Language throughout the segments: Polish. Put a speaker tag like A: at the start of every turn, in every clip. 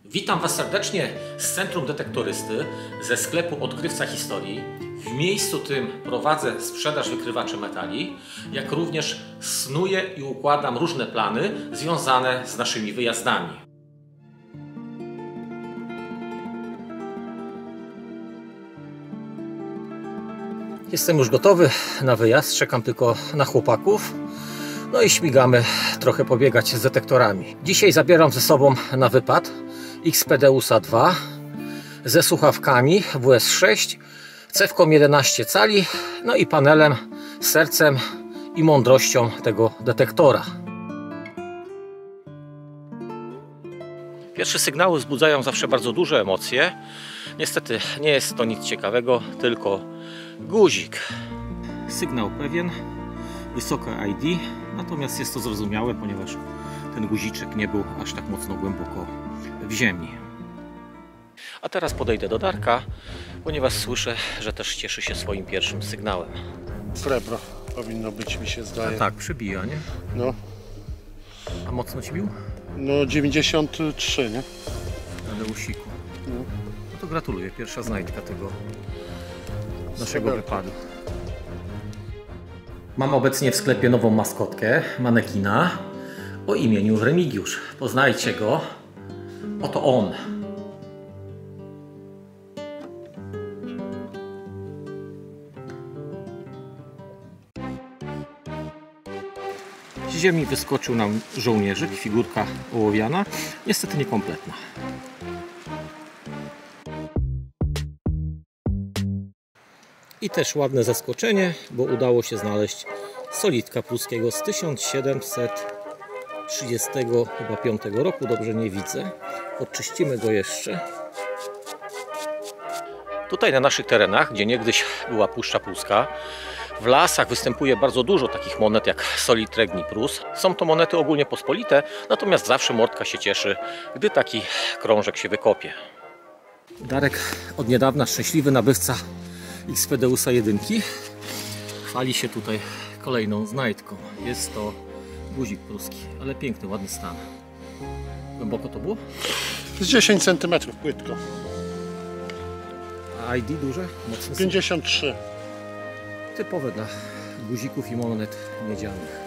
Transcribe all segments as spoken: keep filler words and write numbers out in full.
A: Witam Was serdecznie z Centrum Detektorysty, ze sklepu Odkrywca Historii. W miejscu tym prowadzę sprzedaż wykrywaczy metali, jak również snuję i układam różne plany związane z naszymi wyjazdami. Jestem już gotowy na wyjazd, czekam tylko na chłopaków. No i śmigamy trochę pobiegać z detektorami. Dzisiaj zabieram ze sobą na wypad Xpedeusa dwa ze słuchawkami W S sześć, cewką jedenaście cali, no i panelem, sercem i mądrością tego detektora. Pierwsze sygnały wzbudzają zawsze bardzo duże emocje. Niestety nie jest to nic ciekawego, tylko guzik. Sygnał pewien, wysokie I D, natomiast jest to zrozumiałe, ponieważ ten guziczek nie był aż tak mocno głęboko w ziemi. A teraz podejdę do Darka, ponieważ słyszę, że też cieszy się swoim pierwszym sygnałem.
B: Srebro powinno być, mi się zdaje.
A: A tak, przybija, nie?
B: No.
A: A mocno ci bił?
B: No dziewięćdziesiąt trzy, nie?
A: Ale usiku.
B: No.
A: No to gratuluję, pierwsza znajdka tego naszego wypadu. Mam obecnie w sklepie nową maskotkę, manekina o imieniu Remigiusz. Poznajcie go. Oto on. Z ziemi wyskoczył nam żołnierzyk, figurka ołowiana, niestety niekompletna. I też ładne zaskoczenie, bo udało się znaleźć solitka pruskiego z tysiąc siedemset trzydziestego piątego roku, dobrze nie widzę. Odczyścimy go jeszcze. Tutaj na naszych terenach, gdzie niegdyś była Puszcza Pruska, w lasach występuje bardzo dużo takich monet jak solit Regni Prus. Są to monety ogólnie pospolite, natomiast zawsze mordka się cieszy, gdy taki krążek się wykopie. Darek od niedawna szczęśliwy nabywca Xpedeusa jeden chwali się tutaj kolejną znajdką. Jest to guzik pruski, ale piękny, ładny stan. Głęboko to było?
B: Z dziesięć centymetrów płytko.
A: A I D duże? Mocno
B: pięćdziesiąt trzy.
A: Typowe dla guzików i monet miedzianych.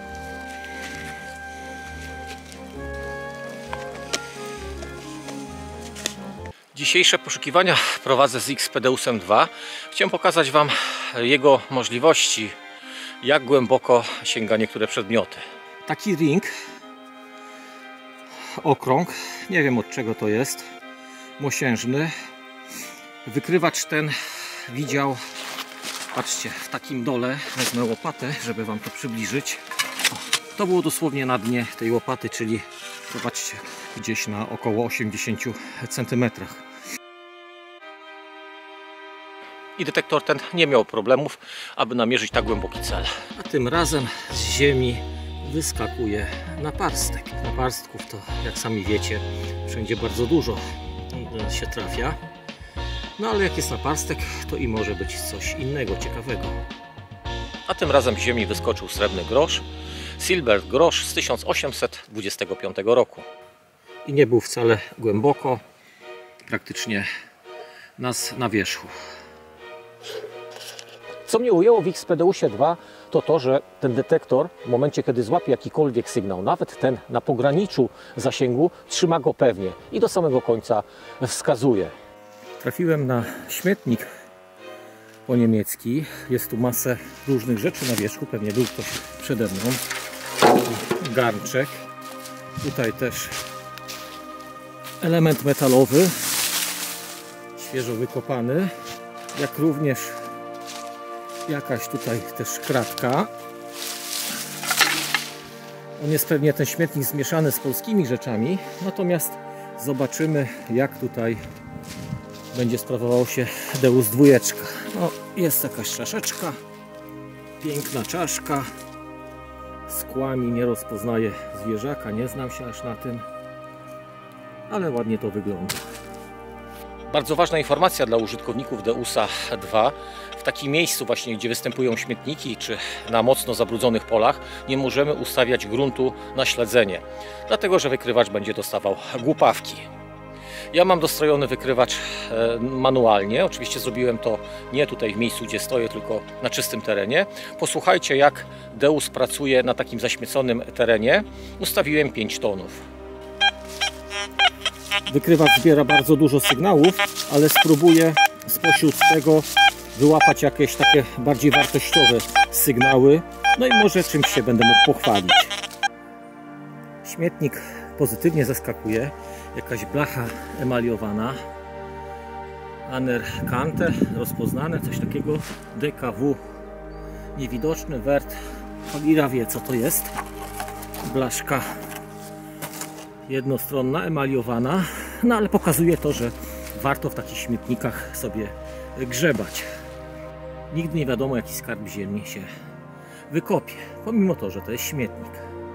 A: Dzisiejsze poszukiwania prowadzę z Xpedeusem dwa. Chciałem pokazać Wam jego możliwości, jak głęboko sięga niektóre przedmioty. Taki ring, okrąg, nie wiem od czego to jest, mosiężny. Wykrywacz ten widział, patrzcie, w takim dole, wezmę łopatę, żeby Wam to przybliżyć. O, to było dosłownie na dnie tej łopaty, czyli zobaczcie, gdzieś na około osiemdziesięciu centymetrach. I detektor ten nie miał problemów, aby namierzyć tak głęboki cel. A tym razem z ziemi wyskakuje naparstek. Naparstków to, jak sami wiecie, wszędzie bardzo dużo się trafia. No ale jak jest naparstek, to i może być coś innego, ciekawego. A tym razem z ziemi wyskoczył srebrny grosz, Silber grosz z tysiąc osiemset dwudziestego piątego roku. I nie był wcale głęboko, praktycznie nas na wierzchu. Co mnie ujęło w Xpedeusie dwa, to to, że ten detektor w momencie, kiedy złapie jakikolwiek sygnał, nawet ten na pograniczu zasięgu, trzyma go pewnie i do samego końca wskazuje. Trafiłem na śmietnik po niemiecki. Jest tu masę różnych rzeczy na wierzchu, pewnie był ktoś przede mną. Garnczek. Tutaj też element metalowy, świeżo wykopany, jak również jakaś tutaj też kratka. On jest pewnie, ten śmietnik, zmieszany z polskimi rzeczami, natomiast zobaczymy, jak tutaj będzie sprawował się Deus dwójeczka. No, jest jakaś czaszeczka, piękna czaszka, z kłami, nie rozpoznaję zwierzaka, nie znam się aż na tym, ale ładnie to wygląda. Bardzo ważna informacja dla użytkowników Deusa dwa. W takim miejscu właśnie, gdzie występują śmietniki, czy na mocno zabrudzonych polach, nie możemy ustawiać gruntu na śledzenie, dlatego że wykrywacz będzie dostawał głupawki. Ja mam dostrojony wykrywacz manualnie. Oczywiście zrobiłem to nie tutaj w miejscu, gdzie stoję, tylko na czystym terenie. Posłuchajcie, jak Deus pracuje na takim zaśmieconym terenie. Ustawiłem pięć tonów. Wykrywacz zbiera bardzo dużo sygnałów, ale spróbuję spośród tego wyłapać jakieś takie bardziej wartościowe sygnały. No i może czymś się będę mógł pochwalić. Śmietnik pozytywnie zaskakuje. Jakaś blacha emaliowana. Anerkante, rozpoznane, coś takiego. D K W niewidoczny, wert. Cholera wie, co to jest. Blaszka jednostronna, emaliowana. No ale pokazuje to, że warto w takich śmietnikach sobie grzebać. Nigdy nie wiadomo, jaki skarb ziemi się wykopie, pomimo to, że to jest śmietnik.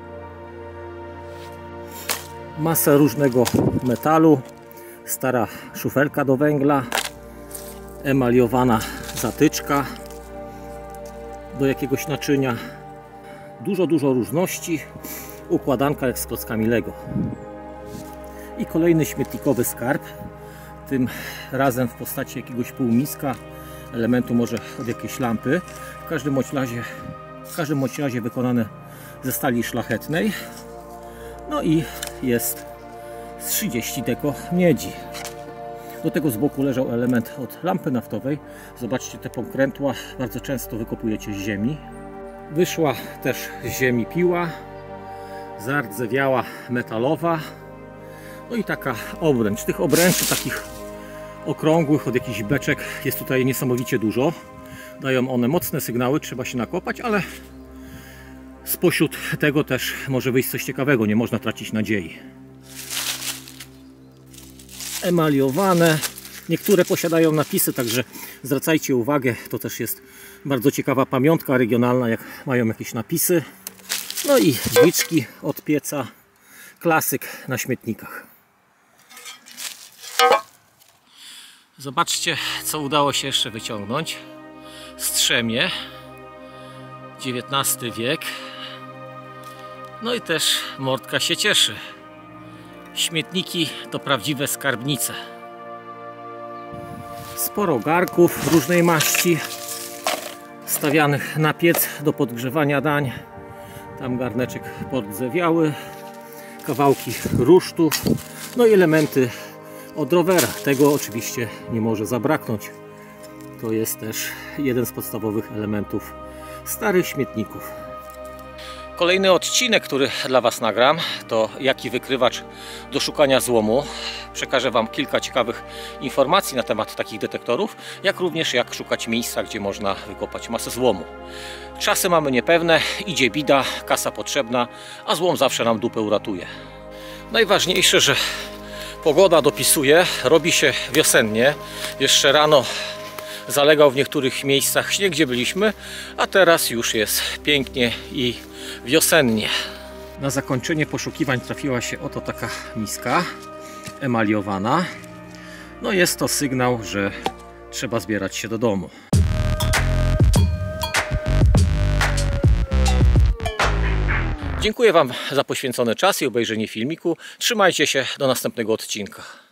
A: Masa różnego metalu, stara szufelka do węgla, emaliowana zatyczka do jakiegoś naczynia. Dużo, dużo różności. Układanka jak z klockami Lego. I kolejny śmietnikowy skarb, tym razem w postaci jakiegoś półmiska, elementu może od jakiejś lampy. W każdym bądź razie, w każdym bądź razie wykonane ze stali szlachetnej. No i jest z trzydzieści deko miedzi. Do tego z boku leżał element od lampy naftowej. Zobaczcie te pokrętła, bardzo często wykopujecie z ziemi. Wyszła też z ziemi piła, zardzewiała metalowa. No i taka obręcz. Tych obręczy takich okrągłych od jakichś beczek jest tutaj niesamowicie dużo. Dają one mocne sygnały, trzeba się nakopać, ale spośród tego też może wyjść coś ciekawego, nie można tracić nadziei. Emaliowane. Niektóre posiadają napisy, także zwracajcie uwagę, to też jest bardzo ciekawa pamiątka regionalna, jak mają jakieś napisy. No i drzwiczki od pieca, klasyk na śmietnikach. Zobaczcie, co udało się jeszcze wyciągnąć. Strzemie, dziewiętnasty wiek. No i też mordka się cieszy. Śmietniki to prawdziwe skarbnice. Sporo garków różnej maści stawianych na piec do podgrzewania dań. Tam garneczek pordzewiały, kawałki rusztu, no i elementy od rowera. Tego oczywiście nie może zabraknąć. To jest też jeden z podstawowych elementów starych śmietników. Kolejny odcinek, który dla Was nagram, to jaki wykrywacz do szukania złomu. Przekażę Wam kilka ciekawych informacji na temat takich detektorów, jak również jak szukać miejsca, gdzie można wykopać masę złomu. Czasy mamy niepewne, idzie bida, kasa potrzebna, a złom zawsze nam dupę uratuje. Najważniejsze, że pogoda dopisuje, robi się wiosennie. Jeszcze rano zalegał w niektórych miejscach śnieg, gdzie byliśmy, a teraz już jest pięknie i wiosennie. Na zakończenie poszukiwań trafiła się oto taka miska emaliowana. No jest to sygnał, że trzeba zbierać się do domu. Dziękuję Wam za poświęcony czas i obejrzenie filmiku. Trzymajcie się, do następnego odcinka.